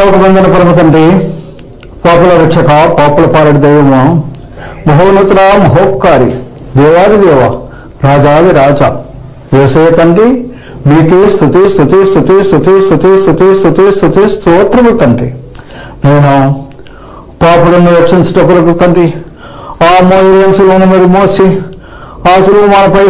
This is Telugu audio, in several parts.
పరలోక బంధన పరమ తండ్రి, పాపుల రక్షక, పాపుల పాలటి దైవమా, మహోన్నతుడ, మహోపకారి, దేవాది దేవ, రాజాది రాజా, యేసయ్య తండ్రి, మీకే స్తుతి స్తుతి స్తుతి స్తుతి స్తుతి స్తుతి స్తుతి స్తుతి స్తోత్రము తండ్రి. నేను పాపులను రక్షించట కొరకు తండ్రి ఆ మోయిలోను మీరు మోసి ఆ సులువు మనపై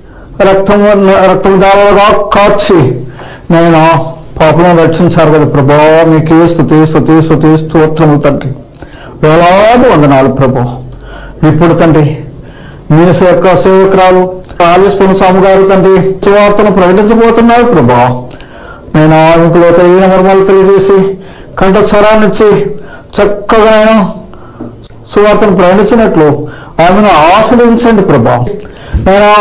రక్తము దారాలుగా కార్చి నేను పాపులను రక్షించారు కదా ప్రభా, మీకే స్తుతి స్తుతి స్తుతి స్తోత్రము తండ్రి. వేలాది వందనాలు ప్రభా. ఇప్పుడు తండ్రి మీ యొక్క సేవకురాలు ఆలిస్పూర్ణ స్వామి గారు తండ్రి సువార్తను ప్రకటించబోతున్నారు ప్రభా. నేను ఆమెకు లోతైన మర్మాలు తెలియజేసి కంఠస్వరాన్నిచ్చి చక్కగా నేను సువార్తను ప్రకటించినట్లు ఆమెను ఆశీర్వదించండి ప్రభా. నేను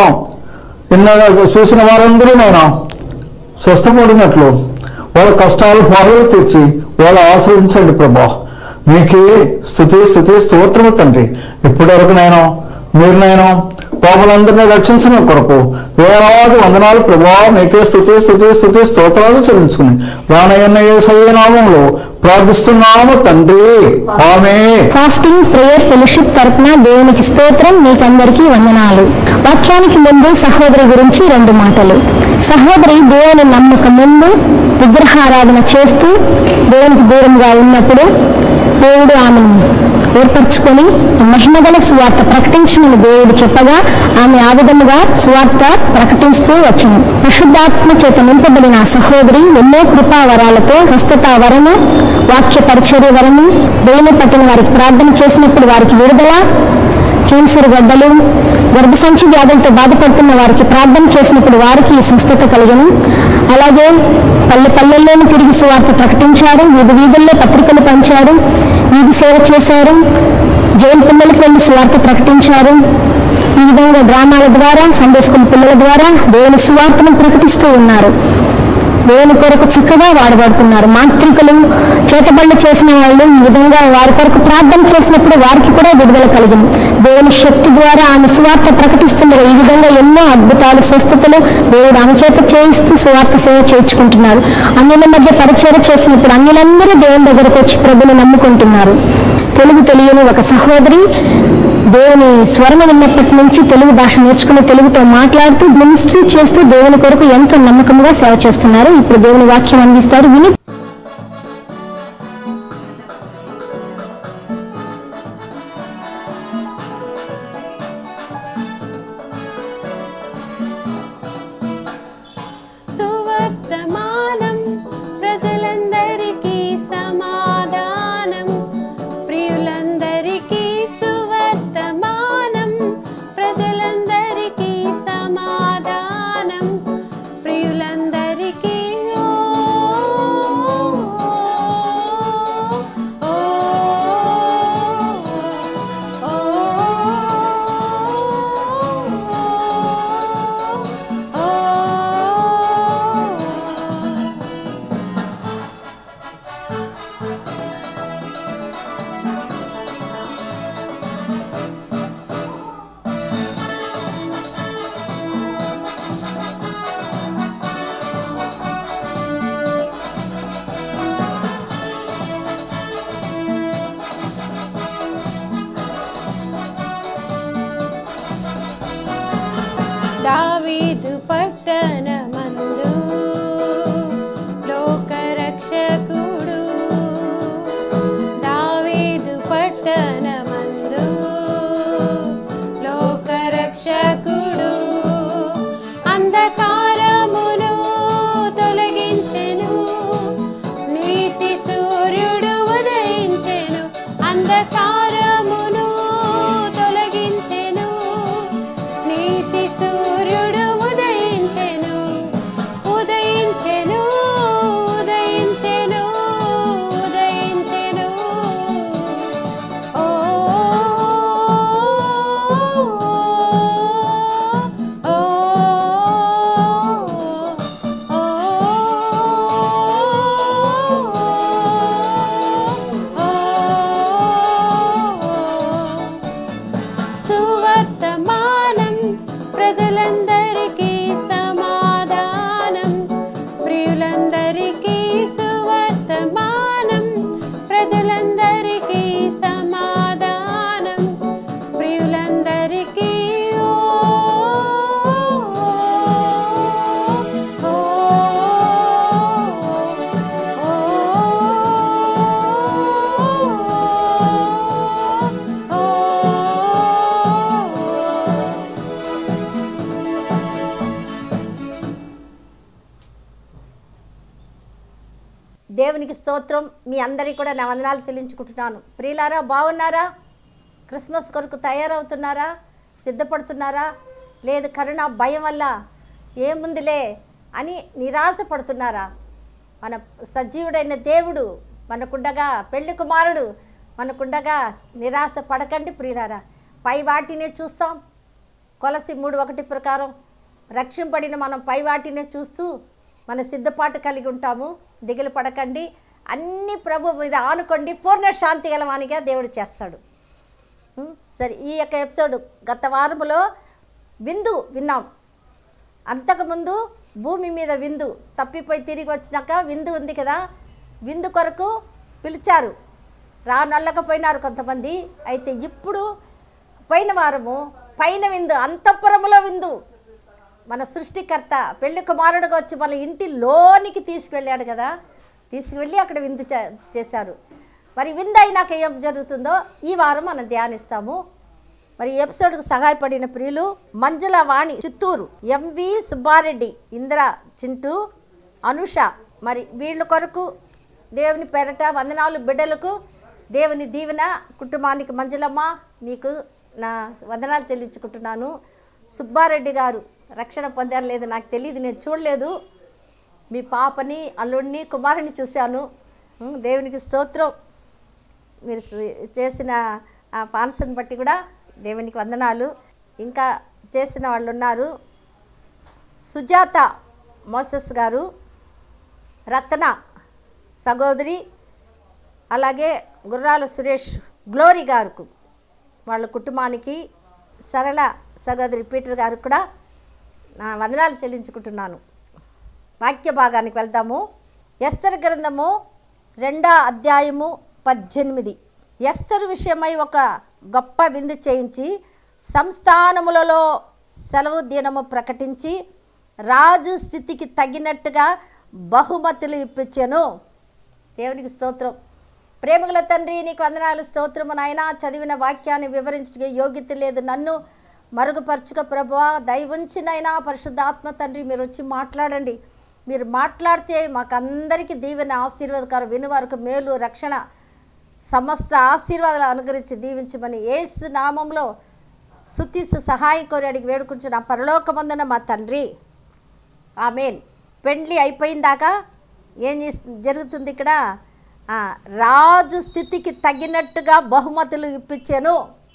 చూసిన వారందరూ నేను స్వస్థపడినట్లు వాళ్ళ కష్టాలు బాధలు తెచ్చి వాళ్ళు ఆశ్రయించండి ప్రభా. మీకే స్తుతి స్తుతి స్తోత్రము తండ్రి. ఇప్పటి వరకు మీరు పాపలందరినీ రక్షించిన కొరకు వేలాది వందనాలు ప్రభా. మీకే స్తుతి స్తుతి స్తుతి స్తోత్రాలు చెల్లించుకుని రానయ్యన్న యేసయ్య నామములో ప్రార్థిస్తున్నాము తండ్రి, ఆమేన్. ఫాస్టింగ్ ప్రేయర్ ఫెలోషిప్ తరపున దేవునికి స్తోత్రం. మీకందరికీ వందనాలు. వాక్యానికి ముందు సహోదరి గురించి 2 మాటలు. సహోదరి దేవుని నమ్మక ముందు విగ్రహారాధన చేస్తూ దేవునికి దూరంగా ఉన్నప్పుడు దేవుడు ఆమెను ఏర్పరచుకొని మహిమగల సువార్త ప్రకటించమని దేవుడు చెప్పగా ఆమె ఆ విధముగా సువార్త ప్రకటిస్తూ వచ్చును. పరిశుద్ధాత్మ చేత నింపబడిన ఆ సహోదరి ఎన్నో కృపా వరాలతో స్వస్థత వరము, వాక్య పరిచర్య వరము, దేవుని పట్టిన వారికి ప్రార్థన చేసినప్పుడు వారికి విడుదల, క్యాన్సర్ గడ్డలు, గర్భసంచి వ్యాధులతో బాధపడుతున్న వారికి ప్రార్థన చేసినప్పుడు వారికి స్వస్థత కలిగను. అలాగే పల్లెల్లోని తిరిగి సువార్త ప్రకటించారు, వీధి వీధుల్లో పత్రికలు పంచారు, వీధి సేవ చేశారు, జైలు పిల్లలకు వెళ్ళి సువార్త ప్రకటించారు. ఈ విధంగా గ్రామాల ద్వారా, సండే స్కూల్ పిల్లల ద్వారా దేవుని సువార్తను ప్రకటిస్తూ ఉన్నారు. దేవుని కొరకు చక్కగా వాడబడుతున్నారు. మాంత్రికులు, చేతబళ్ళు చేసిన వాళ్ళు ఈ విధంగా వారి కొరకు ప్రార్థన చేసినప్పుడు వారికి కూడా విడుదల కలిగింది. దేవుని శక్తి ద్వారా ఆమె సువార్త ప్రకటిస్తున్నారు. ఈ విధంగా ఎన్నో అద్భుతాలు, స్వస్థతలు దేవుడు ఆమె చేత చేయిస్తూ సువార్త సేవ చేయించుకుంటున్నారు. అన్యుల మధ్య పరిచయం చేసినప్పుడు అన్యులందరూ దేవుని దగ్గరకు వచ్చి ప్రభుని నమ్ముకుంటున్నారు. తెలుగు తెలియని ఒక సహోదరి దేవుని స్వరము విన్నప్పటి నుంచి తెలుగు భాష నేర్చుకుని తెలుగుతో మాట్లాడుతూ మినిస్ట్రీ చేస్తూ దేవుని కొరకు ఎంతో నమ్మకంగా సేవ చేస్తున్నారు. ఇప్పుడు దేవుని వాక్యం అందిస్తారు, విని. సువర్తమానం ప్రజలందరికీ సమాధానం, ప్రియులందరికీ సువర్తమానం, ప్రజలందరికీ సమాధానం, ప్రియులందరికీ దావీదు పట్టణమందు లోకరక్షకుడు, దావీదు పట్టణమందు లోకరక్షకుడు, అంధకారమును తొలగించెను, నీతి సూర్యుడు ఉదయించెను, అంధకారమును తొలగించెను, నీతి సూర్యుడు ఉదయించెను, ఉదయించెను, ఉదయించెను, ఉదయించెను. ఓ ఓ ఓ స్తోత్రం. మీ అందరికీ కూడా నా వందనాలు చెల్లించుకుంటున్నాను. ప్రియులారా, బాగున్నారా? క్రిస్మస్ కొరకు తయారవుతున్నారా? సిద్ధపడుతున్నారా? లేదు కరోనా భయం వల్ల ఏముందిలే అని నిరాశపడుతున్నారా? మన సజీవుడైన దేవుడు మనకుండగా, పెళ్లి కుమారుడు మనకుండగా నిరాశ పడకండి ప్రియులారా. పై వాటినే చూస్తాం. కొలసి 3:1 ప్రకారం రక్షింపడిన మనం పై వాటినే చూస్తూ మన సిద్ధపాటు కలిగి ఉంటాము. దిగులు పడకండి, అన్ని ప్రభు మీద ఆనుకోండి, పూర్ణ శాంతి గలవానిగా దేవుడు చేస్తాడు. సరే, ఈ యొక్క ఎపిసోడ్ గత వారములో విందు విన్నాం. అంతకుముందు భూమి మీద విందు, తప్పిపోయి తిరిగి వచ్చినాక విందు ఉంది కదా, విందు కొరకు పిలిచారు, రానొల్లకపోయినారు కొంతమంది. అయితే ఇప్పుడు పోయిన వారము పైన విందు, అంతఃపురములో విందు. మన సృష్టికర్త పెళ్లి కుమారుడుగా వచ్చి మన ఇంటి లోనికి తీసుకువెళ్ళాడు కదా, తీసుకువెళ్ళి అక్కడ విందు చేశారు. మరి విందు అయినాక ఏం జరుగుతుందో ఈ వారం మనం ధ్యానిస్తాము. మరి ఎపిసోడ్కు సహాయపడిన ప్రియులు మంజుల వాణి చిత్తూరు, ఎంవి సుబ్బారెడ్డి, ఇంద్ర చింటూ, అనుష. మరి వీళ్ళ కొరకు దేవుని పేరట వందనాలు. బిడ్డలకు దేవుని దీవెన, కుటుంబానికి మంజులమ్మ మీకు నా వందనాలు చెల్లించుకుంటున్నాను. సుబ్బారెడ్డి గారు రక్షణ పొందారు లేదు నాకు తెలియదు, నేను చూడలేదు. మీ పాపని, అల్లుడిని, కుమారుని చూశాను. దేవునికి స్తోత్రం. మీరు చేసిన ఆ పాన్సన్ బట్టి కూడా దేవునికి వందనాలు. ఇంకా చేసిన వాళ్ళు ఉన్నారు. సుజాత మోసెస్ గారు, రత్న సహోదరి, అలాగే గుర్రాల సురేష్ గ్లోరీ గారికి, వాళ్ళ కుటుంబానికి, సరళ సహోదరి పీటర్ గారికి కూడా నా వందనాలు చెల్లించుకుంటున్నాను. వాక్య భాగానికి వెళ్తాము. ఎస్తరు గ్రంథము 2వ అధ్యాయము 18. ఎస్తరు విషయమై ఒక గొప్ప విందు చేయించి సంస్థానములలో సెలవు దినము ప్రకటించి రాజు స్థితికి తగినట్టుగా బహుమతులు ఇప్పించాను. దేవునికి స్తోత్రం. ప్రేమగల తండ్రి, నీకు వందనాలు, స్తోత్రము నాయనా. చదివిన వాక్యాన్ని వివరించే యోగ్యత లేదు, నన్ను మరుగుపరచుక ప్రభువా. దయవుంచినైనా పరిశుద్ధాత్మ తండ్రి మీరు వచ్చి మాట్లాడండి. మీరు మాట్లాడితే మాకందరికీ దీవెన, ఆశీర్వాదకరం, వినువారికి మేలు, రక్షణ, సమస్త ఆశీర్వాదాలు అనుగ్రహించి దీవించమని యేసు నామంలో స్తుతిస్తూ సహాయం కోరి అడిగి వేడుకుంటున్న పరలోకమందున మా తండ్రి, ఆమేన్. పెండ్లి అయిపోయిందాకా ఏం జరుగుతుంది ఇక్కడ? రాజు స్థితికి తగినట్టుగా బహుమతులు ఇప్పించాను.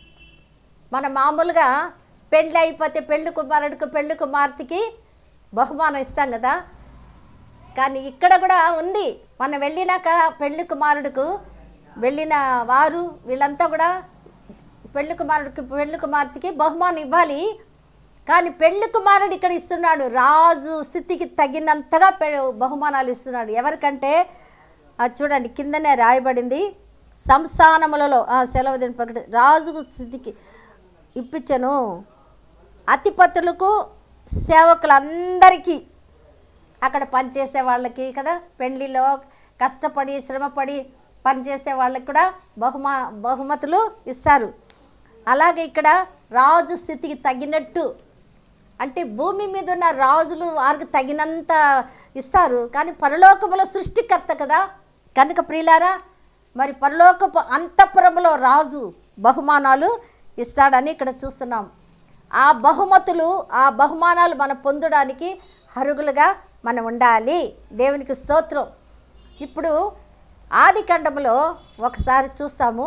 మన మామూలుగా పెళ్ళి అయిపోతే పెళ్లి కుమారుడికి, పెళ్లి కుమార్తెకి బహుమానం ఇస్తాం కదా. కానీ ఇక్కడ కూడా ఉంది. మనం వెళ్ళినాక పెళ్లి కుమారుడికి వెళ్ళిన వారు వీళ్ళంతా కూడా పెళ్లి కుమారుడికి, పెళ్లి కుమార్తెకి బహుమానం ఇవ్వాలి. కానీ పెళ్లి కుమారుడు ఇక్కడ ఇస్తున్నాడు, రాజు స్థితికి తగినంతగా బహుమానాలు ఇస్తున్నాడు. ఎవరికంటే చూడండి, కిందనే రాయబడింది, సంస్థానములలో సెలవు దిన ప్రకటి రాజు స్థితికి ఇప్పించను. అతిపతులకు, సేవకులందరికీ, అక్కడ పనిచేసే వాళ్ళకి కదా, పెళ్లిలో కష్టపడి శ్రమపడి పనిచేసే వాళ్ళకి కూడా బహుమతులు ఇస్తారు. అలాగే ఇక్కడ రాజు స్థితికి తగినట్టు, అంటే భూమి మీద ఉన్న రాజులు వారికి తగినంత ఇస్తారు. కానీ పరలోకములో సృష్టికర్త కదా కనుక ప్రియులారా, మరి పరలోకపు అంతఃపురములో రాజు బహుమానాలు ఇస్తాడని ఇక్కడ చూస్తున్నాం. ఆ బహుమతులు, ఆ బహుమానాలు మనం పొందడానికి అర్హులుగా మనం ఉండాలి. దేవునికి స్తోత్రం. ఇప్పుడు ఆదికాండములో ఒకసారి చూస్తాము,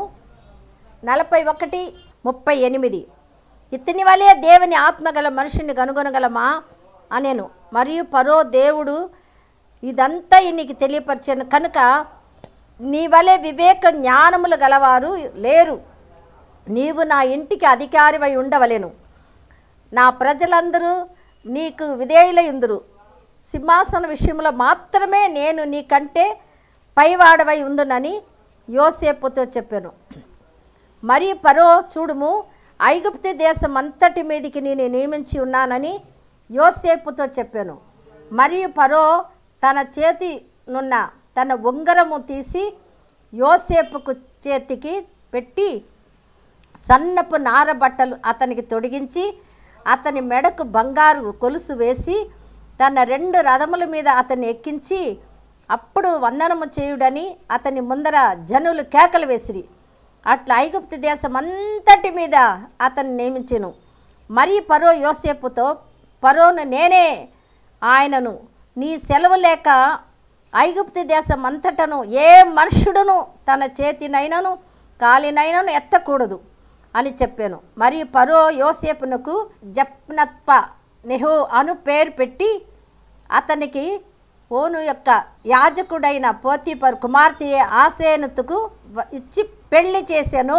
41:38. ఇతని వలే దేవుని ఆత్మగల మనుషుని కనుగొనగలమా అనేను. మరియు పరో దేవుడు ఇదంతా నీకు తెలియపరిచాను కనుక నీ వలె వివేక జ్ఞానములు గలవారు లేరు. నీవు నా ఇంటికి అధికారివై ఉండవలెను. నా ప్రజలందరూ నీకు విధేయులైందురు. సింహాసన విషయంలో మాత్రమే నేను నీకంటే పైవాడవై ఉందునని యోసేపుతో చెప్పాను. మరియు పరో చూడుము, ఐగుప్తు దేశం అంతటి మీదికి నేను నియమించి ఉన్నానని యోసేపుతో చెప్పాను. మరియు పరో తన చేతినున్న తన ఉంగరము తీసి యోసేపుకు చేతికి పెట్టి సన్నపు నార బట్టలు అతనికి తొడిగించి అతని మెడకు బంగారు కొలుసు వేసి తన 2 రథముల మీద అతన్ని ఎక్కించి అప్పుడు వందనము చేయుడని అతని ముందర జనులు కేకలు వేసిరి. అట్లా ఐగుప్తు దేశం అంతటి మీద అతన్ని నియమించెను. మరి ఫరో యోసేపుతో, ఫరోను నేనే ఆయనను, నీ సెలవు లేక ఐగుప్తు దేశం అంతటను ఏ మనుషుడును తన చేతినైనను కాలినైనను ఎత్తకూడదు అని చెప్పాను. మరియు ఫరో యోసేపునకు జప్నత్ప నెహో అను పేరు పెట్టి అతనికి ఓను యొక్క యాజకుడైన పోతీఫరు కుమార్తె ఆసేనతుకు ఇచ్చి పెళ్లి చేశాను.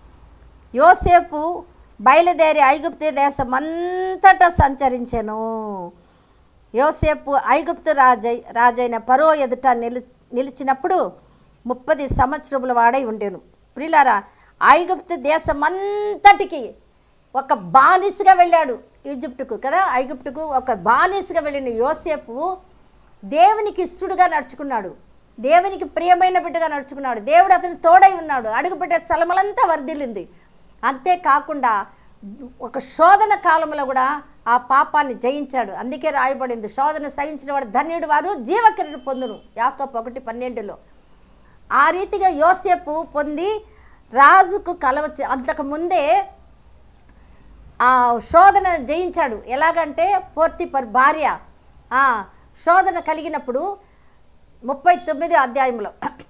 యోసేపు బయలుదేరి ఐగుప్తు దేశం అంతటా సంచరించెను. యోసేపు ఐగుప్తు రాజైన ఫరో ఎదుట నిలిచినప్పుడు 30 సంవత్సరముల వాడై ఉండెను. ప్రియులారా, ఐగుప్తు దేశం అంతటికి ఒక బానిసగా వెళ్ళాడు. ఈజిప్టుకు కదా, ఐగుప్టుకు ఒక బానిసగా వెళ్ళిన యోసేపు దేవునికి ఇష్టడుగా నడుచుకున్నాడు, దేవునికి ప్రియమైన బిడ్డగా నడుచుకున్నాడు. దేవుడు అతని తోడై ఉన్నాడు. అడుగుపెట్టే స్థలములంతా వర్ధిల్లింది. అంతేకాకుండా ఒక శోధన కాలంలో కూడా ఆ పాపాన్ని జయించాడు. అందుకే రాయబడింది, శోధన సహించిన వాడు ధన్యుడు, వారు జీవకిరీటం పొందును, యాకోబు 1:12. ఆ రీతిగా యోసేపు పొంది రాజుకు కలవచ్చు. అంతకుముందే ఆ శోధన జయించాడు. ఎలాగంటే పోతీఫరు భార్య శోధన కలిగినప్పుడు 39 అధ్యాయంలో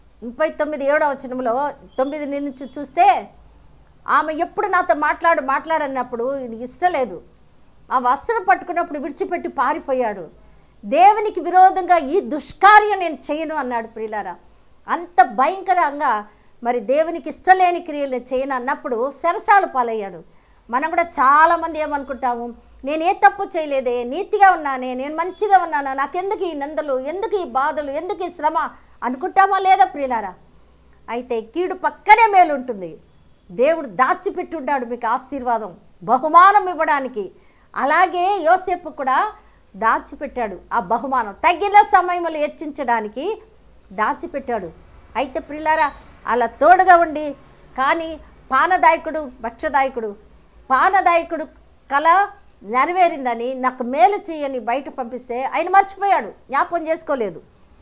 39 వచనంలో 9 నుంచి చూస్తే, ఆమె ఎప్పుడు నాతో మాట్లాడన్నప్పుడు నీకు ఇష్టం లేదు, ఆ వస్త్రం పట్టుకున్నప్పుడు విడిచిపెట్టి పారిపోయాడు. దేవునికి విరోధంగా ఈ దుష్కార్యం నేను చేయను అన్నాడు. ప్రియులారా, అంత భయంకరంగా మరి దేవునికి ఇష్టం లేని క్రియలు చేయను అన్నప్పుడు శరసాలు పాలయ్యాడు. మనం కూడా చాలామంది ఏమనుకుంటాము, నేను ఏ తప్పు చేయలేదే, నీతిగా ఉన్నానే, నేను మంచిగా ఉన్నానా, నాకెందుకు ఈ నిందలు, ఎందుకు ఈ బాధలు, ఎందుకు ఈ శ్రమ అనుకుంటామా లేదా ప్రియులారా? అయితే కీడు పక్కనే మేలు ఉంటుంది. దేవుడు దాచిపెట్టున్నాడు మీకు ఆశీర్వాదం, బహుమానం ఇవ్వడానికి. అలాగే యోసేపు కూడా దాచిపెట్టాడు ఆ బహుమానం, తగిన సమయంలో హెచ్చించడానికి దాచిపెట్టాడు. అయితే ప్రియులారా, అలా తోడుగా ఉండి, కానీ పానదాయకుడు కళ నెరవేరిందని, నాకు మేలు చేయని బయట పంపిస్తే ఆయన మర్చిపోయాడు, జ్ఞాపకం చేసుకోలేదు.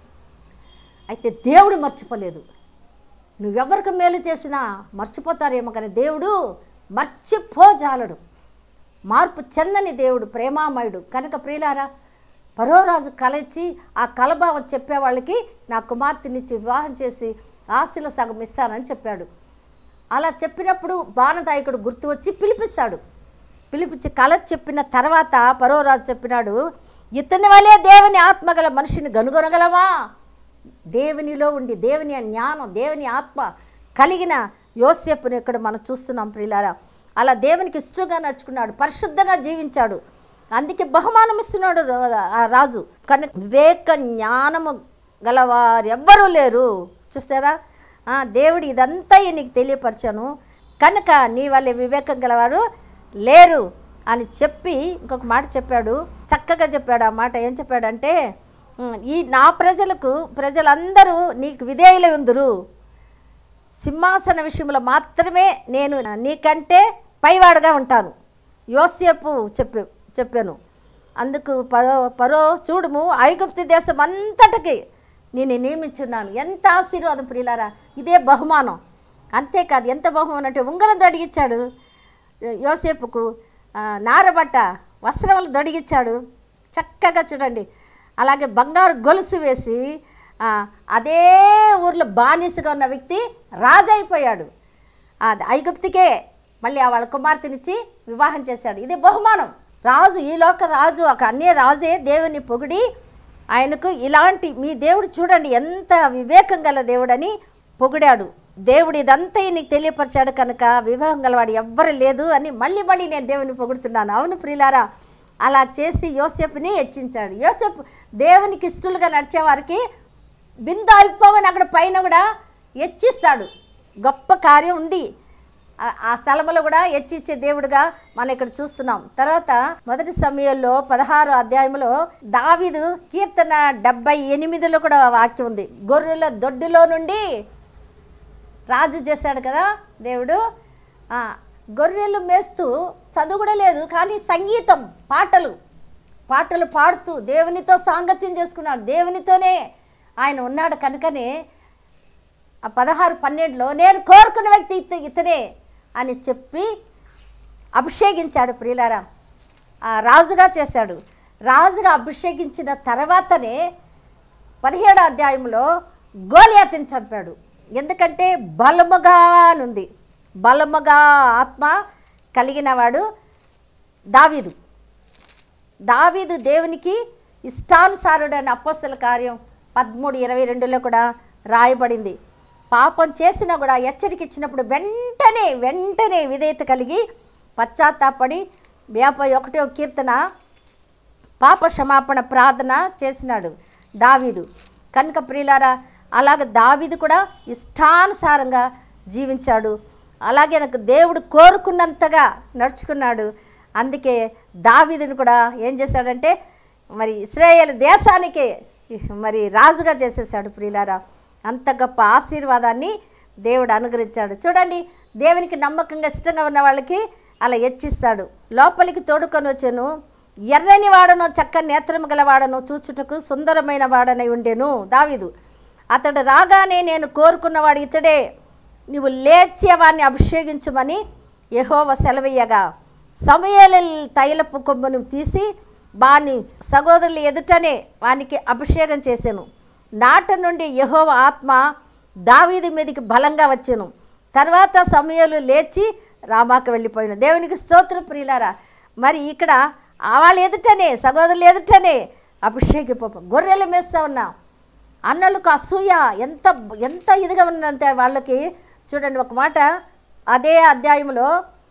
అయితే దేవుడు మర్చిపోలేదు. నువ్వెవరికి మేలు చేసినా మర్చిపోతారేమో, కానీ దేవుడు మర్చిపోజాలడు. మార్పు చెందని దేవుడు, ప్రేమామయుడు. కనుక ప్రియులారా, ఫరోరాజు కల ఇచ్చి ఆ కలభావం చెప్పేవాళ్ళకి నా కుమార్తెనిచ్చి వివాహం చేసి ఆస్తిలో సగం ఇస్తానని చెప్పాడు. అలా చెప్పినప్పుడు బాణదాయకుడు గుర్తు వచ్చి పిలిపించి కల చెప్పిన తర్వాత ఫరోరాజు చెప్పినాడు, ఇతని వలే దేవుని ఆత్మగల మనిషిని కనుగొనగలమా? దేవునిలో ఉండి దేవుని జ్ఞానం, దేవుని ఆత్మ కలిగిన యోసేపుని ఇక్కడ మనం చూస్తున్నాం ప్రియులారా. అలా దేవునికి ఇష్టంగా నడుచుకున్నాడు, పరిశుద్ధంగా జీవించాడు. అందుకే బహుమానం ఇస్తున్నాడు ఆ రాజు. కనుక వివేక జ్ఞానము గలవారెవ్వరూ లేరు. చూస్తారా, దేవుడు ఇదంతా నీకు తెలియపరచాను కనుక నీ వల్ల వివేకం గలవారు లేరు అని చెప్పి ఇంకొక మాట చెప్పాడు, చక్కగా చెప్పాడు. ఆ మాట ఏం చెప్పాడంటే, ఈ నా ప్రజలందరూ నీకు విధేయులై ఉందురు, సింహాసన విషయంలో మాత్రమే నేను నీకంటే పైవాడుగా ఉంటాను. యోసేపు చెప్పాను. అందుకు పరో చూడుము, ఐగుప్తు దేశం అంతటికి నేను నియమించున్నాను. ఎంత ఆశీర్వాదం ప్రియులారా, ఇదే బహుమానం. అంతేకాదు, ఎంత బహుమానం అంటే ఉంగరం దొడిగిచ్చాడు యోసేపుకు, నారబట్ట వస్త్రములు దొడిగిచ్చాడు. చక్కగా చూడండి. అలాగే బంగారు గొలుసు వేసి అదే ఊర్లో బానిసగా ఉన్న వ్యక్తి రాజు అయిపోయాడు. ఐగుప్తుకే మళ్ళీ వాళ్ళ కుమార్తెనిచ్చి వివాహం చేశాడు. ఇది బహుమానం. రాజు, ఈ లోక రాజు, ఒక అన్య రాజే దేవుని పొగిడి ఆయనకు ఇలాంటి మీ దేవుడు చూడండి ఎంత వివేకం గల దేవుడని పొగిడాడు. దేవుడు ఇదంతా నీకు తెలియపరిచాడు కనుక వివేకం గలవాడు ఎవ్వరు లేదు అని మళ్ళీ నేను దేవుని పొగుడుతున్నాను. అవును ప్రియులారా, అలా చేసి యోసేపుని హెచ్చించాడు. యోసేపు దేవునికి ఇష్టలుగా నడిచేవారికి బిందు అల్పమని అక్కడ పైన కూడా హెచ్చిస్తాడు. గొప్ప కార్యం ఉంది ఆ స్థలంలో కూడా హెచ్చిచ్చే దేవుడుగా మనం ఇక్కడ చూస్తున్నాం. తర్వాత 1 సమూయేలు 16 అధ్యాయంలో దావీదు కీర్తన 78లో కూడా వాక్యం ఉంది. గొర్రెల దొడ్డిలో నుండి రాజు చేశాడు కదా దేవుడు. గొర్రెలు మేస్తూ, చదువు కూడా లేదు కానీ సంగీతం, పాటలు పాడుతూ దేవునితో సాంగత్యం చేసుకున్నాడు. దేవునితోనే ఆయన ఉన్నాడు కనుకనే ఆ 16:12లో నేను కోరుకున్న వ్యక్తి ఇతనే అని చెప్పి అభిషేకించాడు ప్రియులారా. రాజుగా చేశాడు. రాజుగా అభిషేకించిన తర్వాతనే 17వ అధ్యాయంలో గోలియాతుని చంపాడు. ఎందుకంటే బలముగా ఉంది, బలముగా ఆత్మ కలిగినవాడు దావీదు. దావీదు దేవునికి ఇష్టానుసారుడు అని అపోస్తల కార్యం 13:22లో కూడా రాయబడింది. పాపం చేసినా కూడా హెచ్చరిక ఇచ్చినప్పుడు వెంటనే విధేయత కలిగి పశ్చాత్తాపడి 51వ కీర్తన పాప క్షమాపణ ప్రార్థన చేసినాడు దావీదు. కనుక ప్రియులారా, అలాగే దావీదు కూడా ఇష్టానుసారంగా జీవించాడు. అలాగే నాకు దేవుడు కోరుకున్నంతగా నడుచుకున్నాడు. అందుకే దావీదుని కూడా ఏం చేశాడంటే మరి ఇశ్రాయేలు దేశానికే మరి రాజుగా చేసేసాడు ప్రియులారా. అంత గొప్ప ఆశీర్వాదాన్ని దేవుడు అనుగ్రహించాడు. చూడండి, దేవునికి నమ్మకంగా ఇష్టంగా ఉన్న వాళ్ళకి అలా హెచ్చిస్తాడు. లోపలికి తోడుకొని వచ్చాను, ఎర్రని వాడను చక్కని నేత్రము గలవాడను, చూచుటకు సుందరమైన వాడనై ఉండెను దావీదు. అతడు రాగానే నేను కోరుకున్నవాడు ఇతడే, నీవు లేచి వాడిని అభిషేకించమని యెహోవా సెలవీయగా సమూయేలు తైలపు కొమ్మును తీసి వాని సహోదరుల ఎదుటనే వానికి అభిషేకం చేశాను. నాట నుండి యెహోవా ఆత్మ దావీదు మీదకి బలంగా వచ్చాను. తర్వాత సమూయేలు లేచి రామాకు వెళ్ళిపోయాను. దేవునికి స్తోత్రం ప్రియులారా. మరి ఇక్కడ వాళ్ళ ఎదుటనే సహోదరుల ఎదుటనే అభిషేకింప గొర్రెలు మేస్తూ ఉన్నా అన్నలకు అసూయ ఎంత ఎంత ఇదిగా ఉన్నంత వాళ్ళకి. చూడండి, ఒక మాట అదే అధ్యాయంలో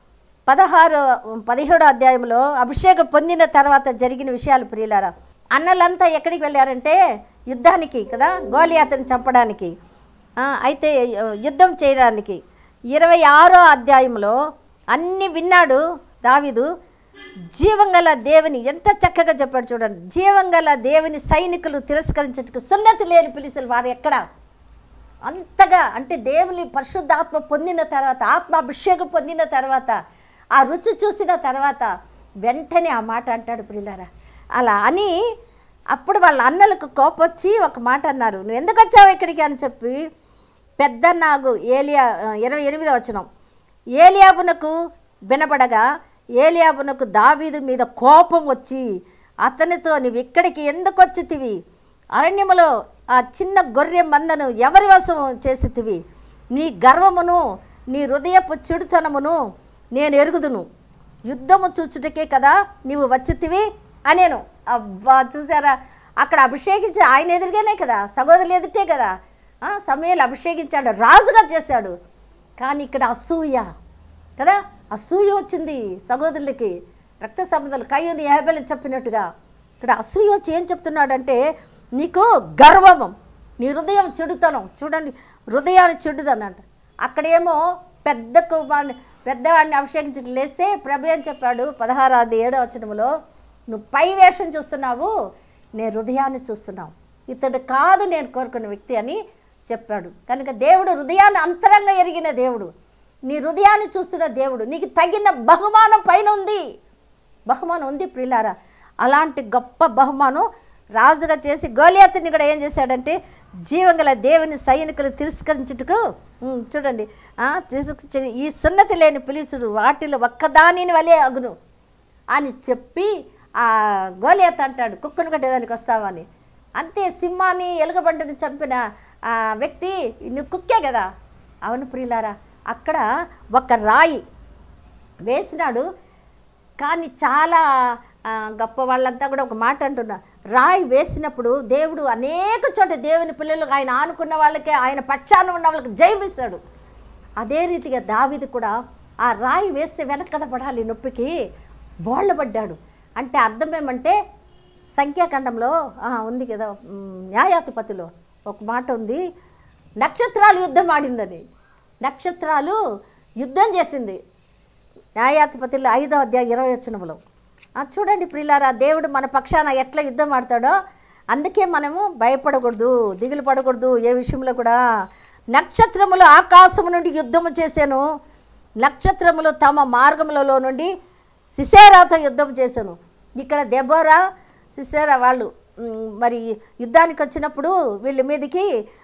17వ అధ్యాయంలో అభిషేకం పొందిన తర్వాత జరిగిన విషయాలు ప్రియులారా. అన్నలంతా ఎక్కడికి వెళ్ళారంటే యుద్ధానికి కదా, గోలియాతుని చంపడానికి, అయితే యుద్ధం చేయడానికి. 26వ అధ్యాయంలో అన్నీ విన్నాడు దావీదు. జీవంగల దేవుని ఎంత చక్కగా చెప్పాడు చూడండి. జీవంగల దేవుని సైనికులు తిరస్కరించటకు సున్నతి లేని పిలిసలు వారు ఎక్కడ అంతగా అంటే దేవుని పరిశుద్ధాత్మ పొందిన తర్వాత, ఆత్మ అభిషేకం పొందిన తర్వాత, ఆ రుచి చూసిన తర్వాత వెంటనే ఆ మాట అంటాడు ప్రియులారా. అలా అని అప్పుడు వాళ్ళ అన్నలకు కోపొచ్చి ఒక మాట అన్నారు, నువ్వు ఎందుకు వచ్చావు ఇక్కడికి అని చెప్పి. పెద్ద నాగు ఏలియా 28వ వచనం, ఏలియాబునకు వినబడగా ఏలియాబునకు దావీదు మీద కోపం వచ్చి అతనితో నువ్వు ఇక్కడికి ఎందుకు వచ్చితివి, అరణ్యములో ఆ చిన్న గొర్రె మందను ఎవరి వశం చేసితివి, నీ గర్వమును నీ హృదయపు చెడుతనమును నేను ఎరుగుదును, యుద్ధము చూచుటకే కదా నీవు వచ్చితివి అనేను. అబ్బా చూసారా, అక్కడ అభిషేకించి ఆయన ఎదురుగానే కదా, సహోదరులు ఎదుటే కదా సమూయేలు అభిషేకించాడు, రాజుగా చేశాడు. కానీ ఇక్కడ అసూయ కదా, అసూయ వచ్చింది సహోదరులకి. రక్త సంబంధాలు కయ్యూని హేబెలు చెప్పినట్టుగా ఇక్కడ అసూయ వచ్చి ఏం చెప్తున్నాడంటే, నీకు గర్వము, నీ హృదయం చెడుతనం. చూడండి, హృదయాన్ని చెడుదనంట. అక్కడేమో పెద్దవాడిని అభిషేకించి లేస్తే ప్రభు ఏం చెప్పాడు 16వ వచనములో, నువ్వు పై వేషం చూస్తున్నావు, నేను హృదయాన్ని చూస్తున్నావు, ఇతడు కాదు నేను కోరుకున్న వ్యక్తి అని చెప్పాడు. కనుక దేవుడు హృదయాన్ని అంతరంగా ఎరిగిన దేవుడు, నీ హృదయాన్ని చూస్తున్న దేవుడు. నీకు తగిన బహుమానం పైన ఉంది, బహుమానం ఉంది ప్రియులారా. అలాంటి గొప్ప బహుమానం రాజుగా చేసి గోలియాతుని కూడా ఏం చేశాడంటే, జీవంగల దేవుని సైనికులు తిరస్కరించుటకు చూడండి ఈ సున్నతి లేని పిలుసుడు వాటిలో ఒక్కదానిని వలే అగును అని చెప్పి ఆ గోలియాతు అంటాడు, కుక్కను కట్టేదానికి వస్తావని. అంతే, సింహాన్ని ఎలుగబంటిని చంపిన ఆ వ్యక్తి నువ్వు కుక్కే కదా. అవును ప్రియులారా, అక్కడ ఒక రాయి వేసినాడు. కానీ చాలా గొప్ప వాళ్ళంతా కూడా ఒక మాట అంటున్నా, రాయి వేసినప్పుడు దేవుడు అనేక చోట దేవుని పిల్లలకు ఆయన ఆనుకున్న వాళ్ళకే, ఆయన పక్షాన ఉన్న వాళ్ళకి జయమిస్తాడు. అదే రీతిగా దావీదు కూడా ఆ రాయి వేస్తే వెనకద పడాలి నొప్పికి బోళ్ళబడ్డాడు. అంటే అర్థం ఏమంటే, సంఖ్యాఖండంలో ఉంది కదా, న్యాయాధిపతిలో ఒక మాట ఉంది, నక్షత్రాలు యుద్ధం ఆడిందని. నక్షత్రాలు యుద్ధం చేసింది. న్యాయాధిపతిలో 5వ అధ్యాయం 20వ వచనంలో చూడండి ప్రియులారా, దేవుడు మన పక్షాన ఎట్లా యుద్ధం ఆడతాడో. అందుకే మనము భయపడకూడదు, దిగులు పడకూడదు ఏ విషయంలో కూడా. నక్షత్రములు ఆకాశము నుండి యుద్ధము చేశాను, నక్షత్రములు తమ మార్గములలో నుండి సిసేరాతో యుద్ధం చేశాను. ఇక్కడ దెబోరా సిసేరా వాళ్ళు మరి యుద్ధానికి వచ్చినప్పుడు వీళ్ళ మీదకి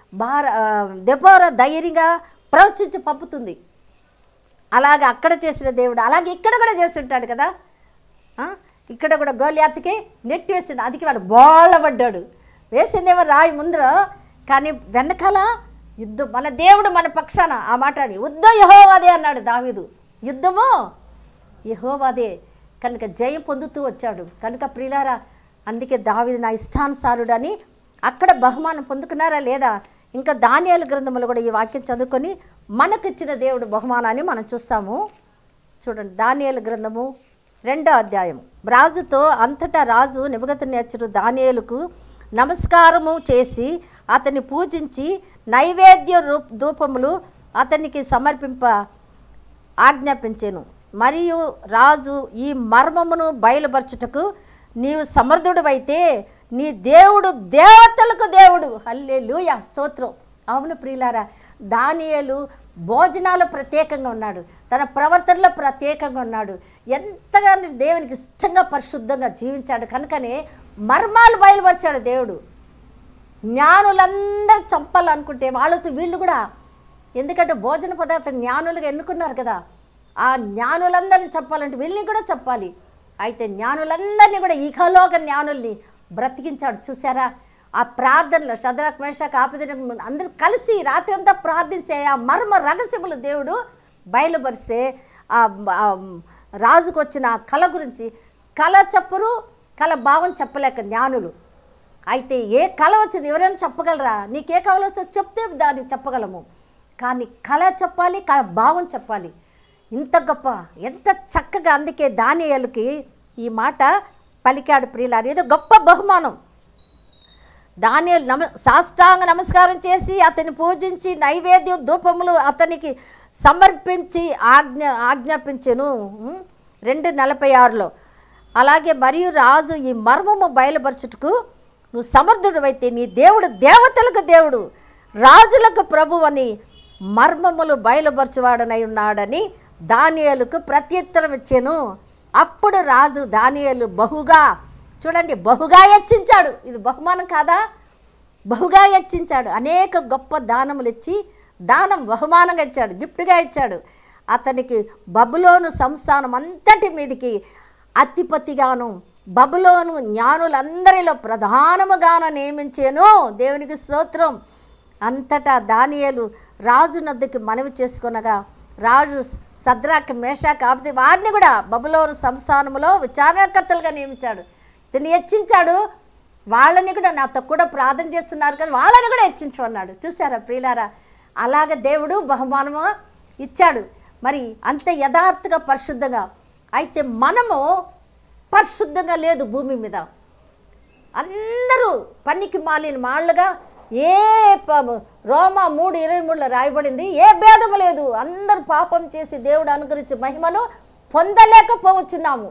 దెబోరా ధైర్యంగా ప్రవచించి పంపుతుంది. అలాగే అక్కడ చేసిన దేవుడు అలాగే ఇక్కడ కూడా చేస్తుంటాడు కదా. ఇక్కడ కూడా గోలియాతుకి నెట్టి వేసిండు, అందుకే వాడు బోళ్ళబడ్డాడు. వేసిందేమో రాయి ముందర, కానీ వెనకాల యుద్ధం. మన దేవుడు మన పక్షాన ఆ మాట అని యుద్ధం యెహోవాదే అన్నాడు దావీదు. యుద్ధము యెహోవాదే కనుక జయం పొందుతూ వచ్చాడు. కనుక ప్రియులారా, అందుకే దావీదు నా ఇష్టానుసారుడని అక్కడ బహుమానం పొందుకున్నారా లేదా? ఇంకా దానియేలు గ్రంథములు కూడా ఈ వాక్యం చదువుకొని మనకిచ్చిన దేవుడు బహుమానాన్ని మనం చూస్తాము. చూడండి, దానియేలు గ్రంథము 2వ అధ్యాయం. రాజుతో అంతటా రాజు నెబుకద్నెజరు దానియేలుకు నమస్కారము చేసి అతన్ని పూజించి నైవేద్య ధూపములు అతనికి సమర్పింప ఆజ్ఞాపించెను. మరియు రాజు ఈ మర్మమును బయలుపరచుటకు నీవు సమర్థుడవైతే నీ దేవుడు దేవతలకు దేవుడు. హల్లెలూయా, స్తోత్రం. అవును ప్రియులారా, దానియేలు భోజనాలు ప్రత్యేకంగా ఉన్నాడు, తన ప్రవర్తనలో ప్రత్యేకంగా ఉన్నాడు, ఎంతగానో దేవునికి ఇష్టంగా పరిశుద్ధంగా జీవించాడు. కనుకనే మర్మాలు బయలుపరిచాడు దేవుడు. జ్ఞానులందరూ చంపాలనుకుంటే వాళ్ళతో వీళ్ళు కూడా, ఎందుకంటే భోజన పదార్థం జ్ఞానులుగా ఎన్నుకున్నారు కదా, ఆ జ్ఞానులందరిని చెప్పాలంటే వీళ్ళని కూడా చెప్పాలి. అయితే జ్ఞానులందరినీ కూడా ఇహలోక జ్ఞానుల్ని బ్రతికించాడు. చూసారా, ఆ ప్రార్థనలో షద్రక్ మేషక్ అబేద్నెగో అందరూ కలిసి రాత్రి అంతా ప్రార్థించే ఆ మర్మ రహస్యములు దేవుడు బయలుపరిస్తే ఆ రాజుకు వచ్చిన కళ గురించి కళ చెప్పరు, కళ భావం చెప్పలేక జ్ఞానులు. అయితే ఏ కళ వచ్చింది ఎవరైనా చెప్పగలరా? నీకే కళ వస్తే చెప్తే దాన్ని చెప్పగలము, కానీ కళ చెప్పాలి, కళ భావం చెప్పాలి. ఇంత గొప్ప, ఎంత చక్కగా, అందుకే దానియేలుకి ఈ మాట పలికాడు ప్రియులారా. ఏదో గొప్ప బహుమానం. దానియేలు సాష్టాంగ నమస్కారం చేసి అతన్ని పూజించి నైవేద్యం ధూపములు అతనికి సమర్పించి ఆజ్ఞాపించెను. 2:46 అలాగే మరియు రాజు ఈ మర్మము బయలుపరచుటకు నువ్వు సమర్థుడవైతే నీ దేవుడు దేవతలకు దేవుడు, రాజులకు ప్రభు అని మర్మములు బయలుపరచువాడనై ఉన్నాడని దానియేలుకు ప్రత్యుత్తరం ఇచ్చాను. అప్పుడు రాజు దానియేలు బహుగా, చూడండి, బహుగా హెచ్చించాడు. ఇది బహుమానం కాదా? బహుగా హెచ్చించాడు. అనేక గొప్ప దానములు ఇచ్చి, దానం బహుమానంగా ఇచ్చాడు, గిఫ్ట్గా ఇచ్చాడు. అతనికి బబులోను సంస్థానం అంతటి మీదికి అధిపతిగాను బబులోను జ్ఞానులందరిలో ప్రధానముగాను నియమించాను. దేవునికి స్తోత్రం. అంతటా దానియేలు రాజు నద్దకి మనవి చేసుకొనగా రాజు షద్రక్ మేషక్ అబేద్నెగో వారిని కూడా బబులోను సంస్థానములో విచారణకర్తలుగా నియమించాడు. దీన్ని హెచ్చించాడు. వాళ్ళని కూడా నాతో కూడా ప్రార్థన చేస్తున్నారు కదా, వాళ్ళని కూడా హెచ్చించమన్నాడు. చూసారా ప్రియులారా, అలాగ దేవుడు బహుమానము ఇచ్చాడు. మరి అంత యథార్థంగా పరిశుద్ధంగా. అయితే మనము పరిశుద్ధంగా లేదు భూమి మీద. అందరూ పనికి మాలిన మాళ్ళుగా, ఏ రోమా 3:23 రాయబడింది, ఏ భేదము లేదు. అందరూ పాపం చేసి దేవుడు అనుగ్రహించే మహిమను పొందలేకపోవచ్చున్నాము.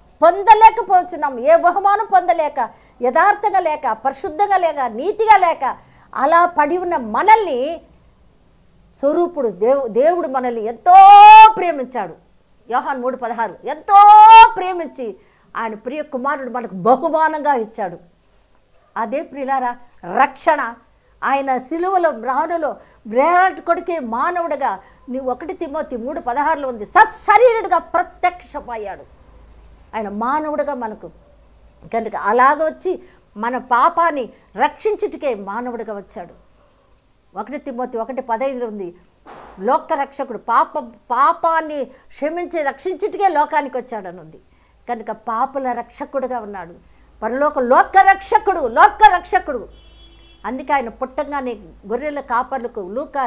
ఏ బహుమానం పొందలేక, యథార్థంగా లేక, పరిశుద్ధంగా లేక, నీతిగా లేక అలా పడి ఉన్న మనల్ని స్వరూపుడు దేవుడు మనల్ని ఎంతో ప్రేమించాడు. యోహాను 3:16 ఎంతో ప్రేమించి ఆయన ప్రియ కుమారుడు మనకు బహుమానంగా ఇచ్చాడు. అదే ప్రియులారా రక్షణ. ఆయన సిలువలో రానులో వేలాటి కొడుకే మానవుడిగా, నీ 1 తిమోతి 3:16 ఉంది, సశరీరుడిగా ప్రత్యక్షమయ్యాడు. ఆయన మానవుడిగా మనకు కనుక అలాగ వచ్చి మన పాపాన్ని రక్షించుటకే మానవుడిగా వచ్చాడు. 1 తిమోతి 1:15 ఉంది, లోక రక్షకుడు, పాపాన్ని క్షమించి రక్షించుటకే లోకానికి వచ్చాడని ఉంది. కనుక పాపుల రక్షకుడుగా ఉన్నాడు. పరలోక లోక రక్షకుడు. అందుకే ఆయన పుట్టంగానే గొర్రెల కాపర్లకు లూకా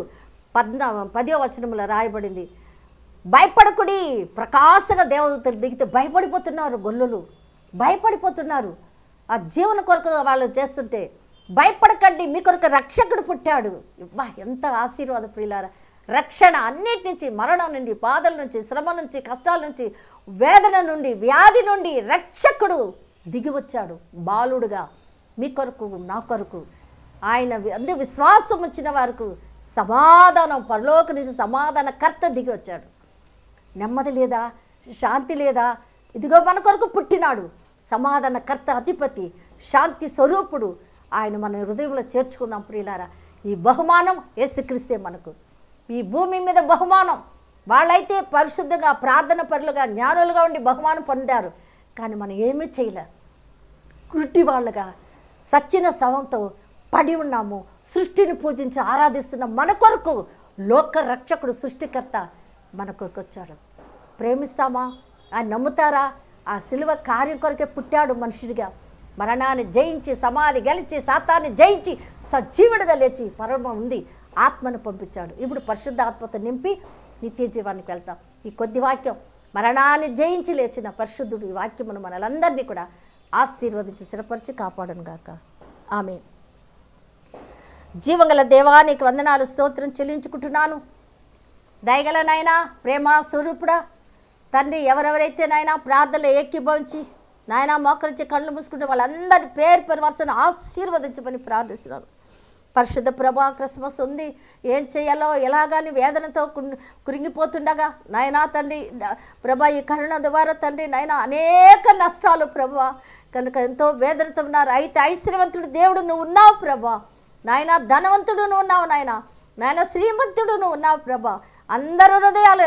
2:10 రాయబడింది, భయపడకుడి, ప్రకాశంగా దేవదూతలు దిగితే భయపడిపోతున్నారు, గొల్లులు భయపడిపోతున్నారు. ఆ జీవన కొరకు వాళ్ళు చేస్తుంటే భయపడకండి, మీ కొరకు రక్షకుడు పుట్టాడు. ఎంత ఆశీర్వాద ప్రియులారా. రక్షణ అన్నిటి నుంచి, మరణం నుండి, బాధల నుంచి, శ్రమ నుంచి, కష్టాల నుంచి, వేదన నుండి, వ్యాధి నుండి రక్షకుడు దిగి వచ్చాడు బాలుడుగా మీ కొరకు, నా కొరకు. ఆయన అందు విశ్వాసం వచ్చిన వారికి సమాధానం, పరలోక నుంచి సమాధానకర్త దిగి వచ్చాడు. నెమ్మది లేదా, శాంతి లేదా? ఇదిగో మన కొరకు పుట్టినాడు సమాధానకర్త, అధిపతి, శాంతి స్వరూపుడు ఆయన మన హృదయంలో చేర్చుకుందాం ప్రియులారా. ఈ బహుమానం యేసుక్రీస్తే మనకు. ఈ భూమి మీద బహుమానం. వాళ్ళైతే పరిశుద్ధంగా ప్రార్థన పరులుగా జ్ఞానులుగా ఉండి బహుమానం పొందారు. కానీ మనం ఏమీ చేయలే. కృటి వాళ్ళగా సచ్చిన శవంతో పడి ఉన్నాము. సృష్టిని పూజించి ఆరాధిస్తున్న మన కొరకు లోక రక్షకుడు సృష్టికర్త మన కొరకు వచ్చాడు. ప్రేమిస్తామా? ఆయన నమ్ముతారా? ఆ సిలువ కార్యం కొరకే పుట్టాడు మనుషుడిగా. మరణాన్ని జయించి సమాధి గెలిచి సాతాన్ని జయించి సజీవుడిగా లేచి పరమ ఉంది ఆత్మను పంపించాడు. ఇప్పుడు పరిశుద్ధ ఆత్మతో నింపి నిత్య జీవానికి వెళ్తాం. ఈ కొద్ది వాక్యం మరణాన్ని జయించి లేచిన పరిశుద్ధుడు ఈ వాక్యమును మనలందరినీ కూడా ఆశీర్వదించి స్థిరపరిచి కాపాడును గాక. ఆమేన్. జీవంగల దేవానికి వందనాలు స్తోత్రం చెల్లించుకుంటున్నాను. దయగల నాయనా, ప్రేమ స్వరూపుడా తండ్రి, ఎవరెవరైతే నాయనా ప్రార్థనలు ఏకీభవించి నాయనా మోకరించి కళ్ళు మూసుకుంటే వాళ్ళందరి పేరు వరుసను ఆశీర్వదించమని ప్రార్థిస్తున్నాను. పరిశుద్ధ ప్రభా, క్రిస్మస్ ఉంది, ఏం చేయాలో ఎలాగాని వేదనతో కురింగిపోతుండగా నాయనా తండ్రి ప్రభా, ఈ కరుణ ద్వారా తండ్రి నాయనా అనేక నష్టాలు ప్రభా కనుక ఎంతో వేదనతో ఉన్నారు. అయితే ఐశ్వర్యవంతుడు దేవుడు నువ్వు ఉన్నావు ప్రభా. నాయన ధనవంతుడు నువ్వు ఉన్నావు నాయన. నాయన శ్రీమంతుడు నువ్వు ఉన్నావు ప్రభా. అందరూ హృదయాలు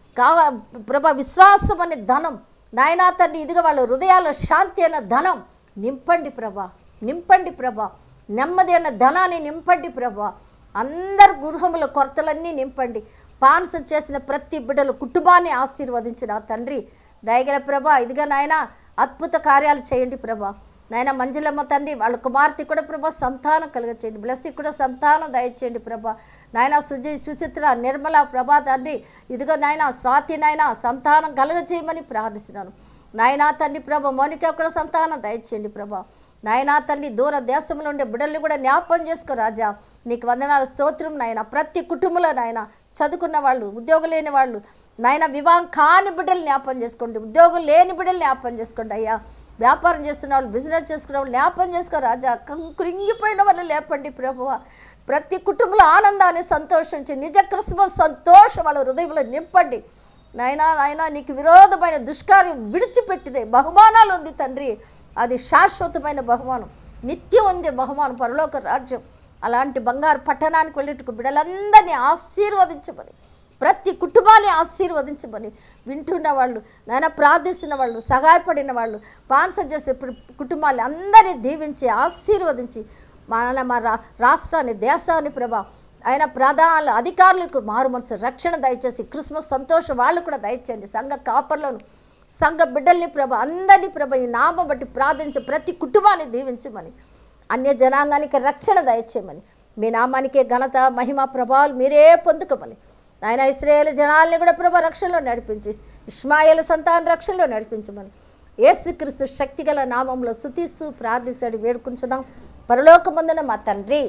ప్రభా విశ్వాసం అనే ధనం నాయనా తండ్రి ఇదిగా వాళ్ళ హృదయాల్లో శాంతి అనే ధనం నింపండి ప్రభా. నింపండి ప్రభా. నెమ్మది అన్న ధనాన్ని నింపండి ప్రభా. అందరు గృహముల కొరతలన్నీ నింపండి. పాన్సం చేసిన ప్రతి బిడ్డలు కుటుంబాన్ని ఆశీర్వదించిన తండ్రి దయగల ప్రభా. ఇదిగా నాయన అద్భుత కార్యాలు చేయండి ప్రభా. నాయన మంజులమ్మ తండ్రి వాళ్ళ కుమార్తె కూడా ప్రభా సంతానం కలుగచేయండి. బ్లెస్సి కూడా సంతానం దయచేయండి ప్రభా. నాయన సుచిత్ర నిర్మల ప్రభా తండ్రి ఇదిగో నాయన స్వాతి నాయన సంతానం కలుగచేయమని ప్రార్థిస్తున్నాను. నాయనా తండ్రి ప్రభా మౌనిక కూడా సంతానం దయచేయండి ప్రభా. నాయనా తండ్రి దూర దేశంలో ఉండే బిడ్డల్ని కూడా జ్ఞాపకం చేసుకో రాజా. నీకు వందనాలు స్తోత్రం నాయన. ప్రతి కుటుంబంలో నాయన చదువుకున్న వాళ్ళు, ఉద్యోగం లేని వాళ్ళు నాయన, వివాహం కాని బిడ్డలు జ్ఞాపకం చేసుకోండి. ఉద్యోగం లేని బిడ్డలు జ్ఞాపకం చేసుకోండి అయ్యా. వ్యాపారం చేస్తున్న వాళ్ళు, బిజినెస్ చేసుకున్న వాళ్ళు జ్ఞాపకం చేసుకో రాజా. కృంగిపోయిన వాళ్ళు లేపండి ప్రభువా. ప్రతి కుటుంబంలో ఆనందాన్ని సంతోషించి నిజ క్రిస్మస్ సంతోషం వాళ్ళ హృదయంలో నింపండి నాయనా. నాయనా నీకు విరోధమైన దుష్కార్యం విడిచిపెట్టిదే బహుమానాలు ఉంది తండ్రి. అది శాశ్వతమైన బహుమానం, నిత్యం ఉండే బహుమానం, పరలోక రాజ్యం. అలాంటి బంగారు పట్టణానికి వెళ్ళేట్టుకు బిడ్డలందరినీ ఆశీర్వదించమని, ప్రతి కుటుంబాన్ని ఆశీర్వదించమని, వింటున్న వాళ్ళు నాయన ప్రార్థిస్తున్న వాళ్ళు, సహాయపడిన వాళ్ళు, స్పాన్సర్ చేసే కుటుంబాన్ని అందరినీ దీవించి ఆశీర్వదించి మా రాష్ట్రాన్ని, దేశాన్ని ప్రభా ఆయన ప్రధాన అధికారులకు మారు మనసు రక్షణ దయచేసి క్రిస్మస్ సంతోషం వాళ్ళు కూడా దయచేయండి. సంఘ కాపర్లను, సంఘ బిడ్డల్ని ప్రభ అందరినీ ప్రభ ఈ నామం బట్టి ప్రార్థించి ప్రతి కుటుంబాన్ని దీవించమని, అన్య జనాంగానికి రక్షణ దయచేయమని, మీ నామానికే ఘనత మహిమ ప్రభావాలు మీరే పొందుకోమని ఆయన ఇశ్రాయేలు జనాల్ని కూడా ప్రభ రక్షణలో నడిపించి ఇష్మాయేలు సంతాన రక్షణలో నడిపించమని యేసుక్రీస్తు శక్తిగల నామంలో స్తుతిస్తూ ప్రార్థిస్తాడు వేడుకుంటున్నాం పరలోకమందున మా తండ్రి.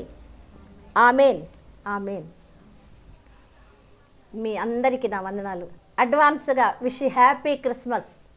ఆమెన్. ఆమెన్. మీ అందరికీ నా వందనాలు. అడ్వాన్స్గా విష్ హ్యాపీ క్రిస్మస్.